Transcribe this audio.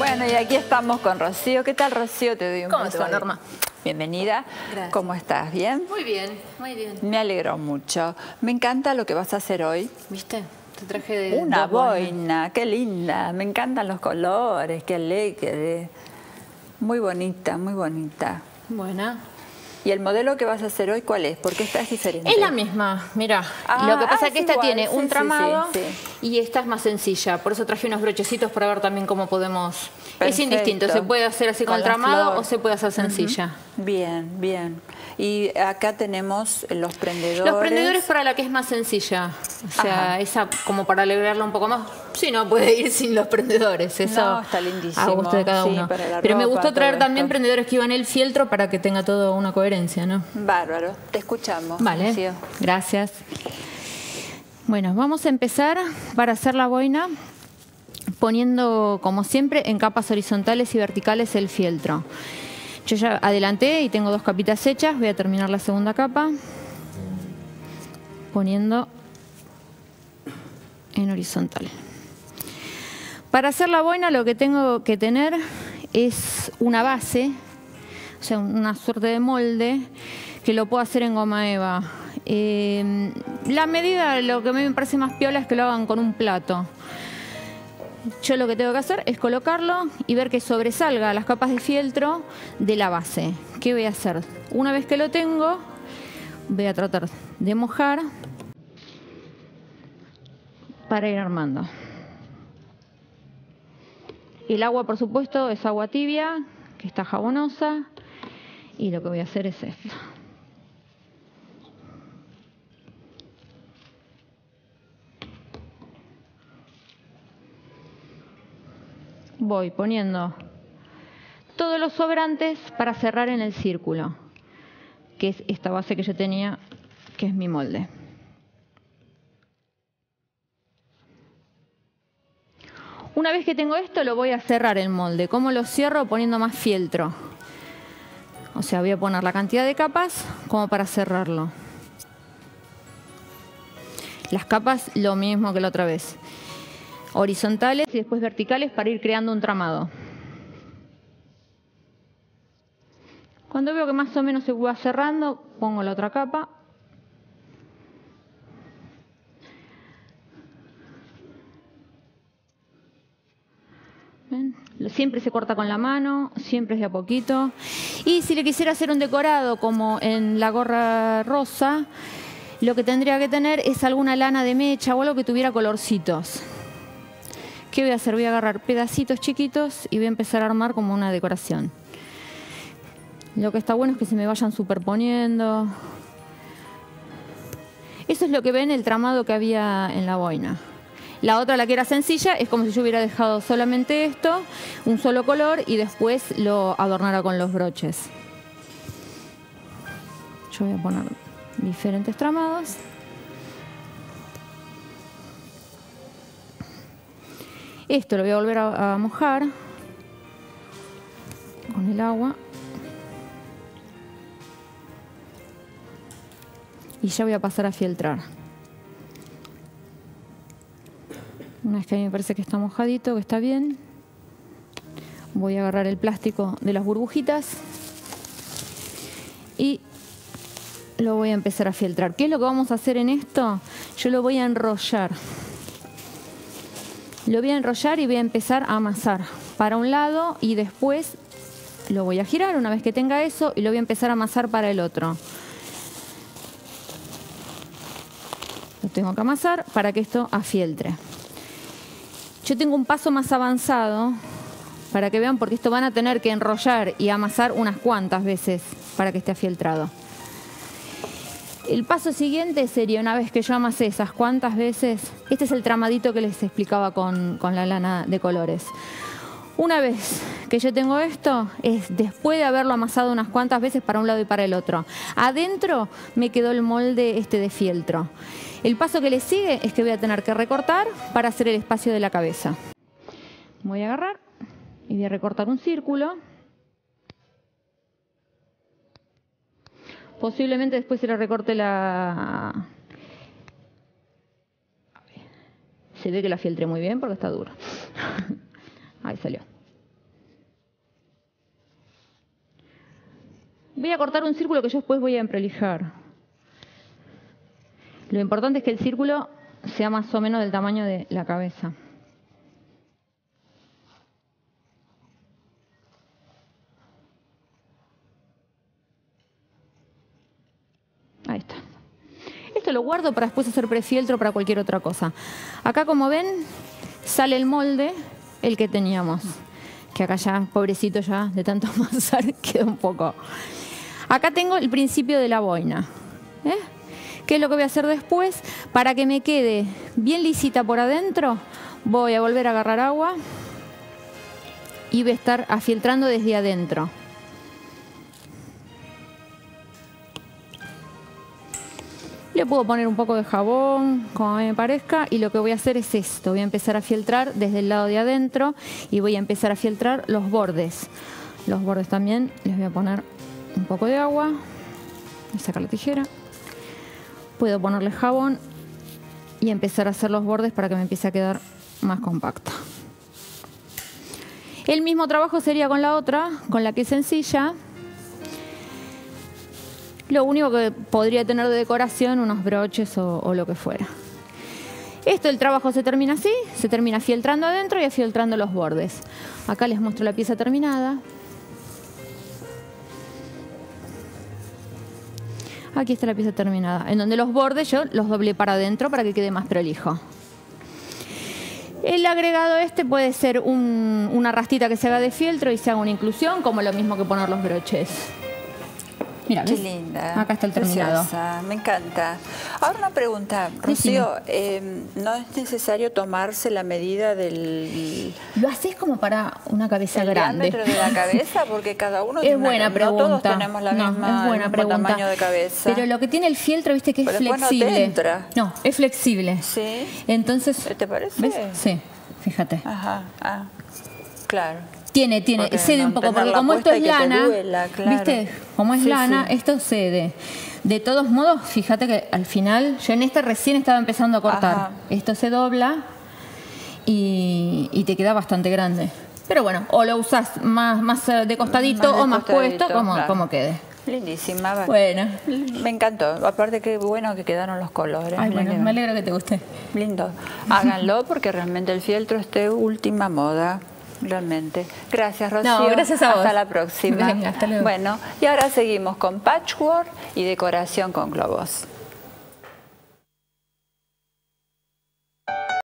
Bueno, y aquí estamos con Rocío. ¿Qué tal, Rocío? Te doy un ¿Cómo beso. te va, Norma? Bienvenida. Gracias. ¿Cómo estás? ¿Bien? Muy bien, muy bien. Me alegro mucho. Me encanta lo que vas a hacer hoy. ¿Viste? Te traje de Una dos boinas. boina, qué linda. Me encantan los colores, qué alegre. Muy bonita, muy bonita. Buena. ¿Y el modelo que vas a hacer hoy cuál es? Porque esta es diferente. Es la misma, mira. Lo que pasa es que esta igual. tiene un Sí, tramado sí, sí. y esta es más sencilla. Por eso traje unos brochecitos para ver también cómo podemos... Perfecto. Es indistinto, se puede hacer así con la tramado flor. o se puede hacer sencilla. Bien, bien. Y acá tenemos los prendedores. Los prendedores para la que es más sencilla. O sea, Ajá. esa como para alegrarla un poco más. Sí, no puede ir sin los prendedores. Eso No, está lindísimo. a gusto de cada Sí, uno. para la Pero me ropa, gustó traer todo también esto. prendedores que iban el fieltro para que tenga todo una coherencia, ¿no? Bárbaro. Te escuchamos. Vale, Rocío. gracias. Bueno, vamos a empezar para hacer la boina poniendo, como siempre, en capas horizontales y verticales el fieltro. Yo ya adelanté y tengo dos capitas hechas. Voy a terminar la segunda capa poniendo en horizontal. Para hacer la boina lo que tengo que tener es una base, o sea, una suerte de molde que lo puedo hacer en goma eva. La medida, lo que a mí me parece más piola es que lo hagan con un plato. Yo lo que tengo que hacer es colocarlo y ver que sobresalga las capas de fieltro de la base. ¿Qué voy a hacer? Una vez que lo tengo, voy a tratar de mojar para ir armando. El agua, por supuesto, es agua tibia, que está jabonosa. Y lo que voy a hacer es esto. Voy poniendo todos los sobrantes para cerrar en el círculo, que es esta base que yo tenía, que es mi molde. Una vez que tengo esto, lo voy a cerrar el molde. ¿Cómo lo cierro? Poniendo más fieltro. O sea, voy a poner la cantidad de capas como para cerrarlo. Las capas, lo mismo que la otra vez. Horizontales y después verticales para ir creando un tramado. Cuando veo que más o menos se va cerrando, pongo la otra capa. ¿Ven? Siempre se corta con la mano, siempre es de a poquito. Y si le quisiera hacer un decorado como en la gorra rosa, lo que tendría que tener es alguna lana de mecha o algo que tuviera colorcitos. ¿Qué voy a hacer? Voy a agarrar pedacitos chiquitos y voy a empezar a armar como una decoración. Lo que está bueno es que se me vayan superponiendo. Eso es lo que ven el tramado que había en la boina. La otra, la que era sencilla, es como si yo hubiera dejado solamente esto, un solo color, y después lo adornara con los broches. Yo voy a poner diferentes tramados. Esto lo voy a volver a mojar con el agua. Y ya voy a pasar a fieltrar. Una vez que a mí me parece que está mojadito, que está bien, voy a agarrar el plástico de las burbujitas y lo voy a empezar a fieltrar. ¿Qué es lo que vamos a hacer en esto? Yo lo voy a enrollar. Lo voy a enrollar y voy a empezar a amasar para un lado y después lo voy a girar una vez que tenga eso y lo voy a empezar a amasar para el otro. Lo tengo que amasar para que esto afieltre. Yo tengo un paso más avanzado para que vean, porque esto van a tener que enrollar y amasar unas cuantas veces para que esté afieltrado. El paso siguiente sería, una vez que yo amasé esas cuantas veces, este es el tramadito que les explicaba con la lana de colores. Una vez que yo tengo esto, es después de haberlo amasado unas cuantas veces para un lado y para el otro. Adentro me quedó el molde este de fieltro. El paso que le sigue es que voy a tener que recortar para hacer el espacio de la cabeza. Voy a agarrar y voy a recortar un círculo. Posiblemente después se le recorte la... Se ve que la fieltré muy bien porque está duro. Ahí salió. Voy a cortar un círculo que yo después voy a emprolijar. Lo importante es que el círculo sea más o menos del tamaño de la cabeza. Ahí está. Esto lo guardo para después hacer prefieltro para cualquier otra cosa. Acá, como ven, sale el molde, el que teníamos. Que acá ya, pobrecito ya, de tanto amasar, queda un poco. Acá tengo el principio de la boina. ¿Qué es lo que voy a hacer después? Para que me quede bien lisita por adentro, voy a volver a agarrar agua y voy a estar afieltrando desde adentro. Le puedo poner un poco de jabón, como a mí me parezca, y lo que voy a hacer es esto. Voy a empezar a fieltrar desde el lado de adentro y voy a empezar a fieltrar los bordes. Los bordes también les voy a poner un poco de agua. Voy a sacar la tijera. Puedo ponerle jabón y empezar a hacer los bordes para que me empiece a quedar más compacta. El mismo trabajo sería con la otra, con la que es sencilla. Lo único que podría tener de decoración, unos broches o lo que fuera. El trabajo se termina así, se termina fieltrando adentro y afieltrando los bordes. Acá les muestro la pieza terminada. Aquí está la pieza terminada, en donde los bordes yo los doblé para adentro para que quede más prolijo. El agregado puede ser una rastita que se haga de fieltro y se haga una inclusión, como lo mismo que poner los broches. Mira, qué linda. Acá está el terminado. Preciosa, me encanta. Ahora una pregunta, Rocío, ¿no es necesario tomarse la medida del... Lo haces como para una cabeza grande. ¿El diámetro de la cabeza? Porque cada uno es buena pregunta. No todos tenemos la misma, el mismo tamaño de cabeza. Pero lo que tiene el fieltro, viste que es flexible. No te entra. No, es flexible. Sí. Entonces, ¿te parece? ¿Ves? Sí, fíjate. Ajá, claro. Cede un poco, porque como esto es lana, claro. ¿Viste? Como es lana, esto cede. De todos modos, fíjate que al final, yo en recién estaba empezando a cortar. Ajá. Esto se dobla y te queda bastante grande. Pero bueno, o lo usás más de costadito o más puesto, como quede. Lindísima. Bueno. Me encantó. Aparte, qué bueno que quedaron los colores. Ay, bueno, me alegro que te guste. Lindo. Háganlo porque realmente el fieltro es de última moda. Realmente. Gracias, Rocío. No, gracias a vos. Hasta la próxima. Venga, hasta luego. Bueno, y ahora seguimos con patchwork y decoración con globos.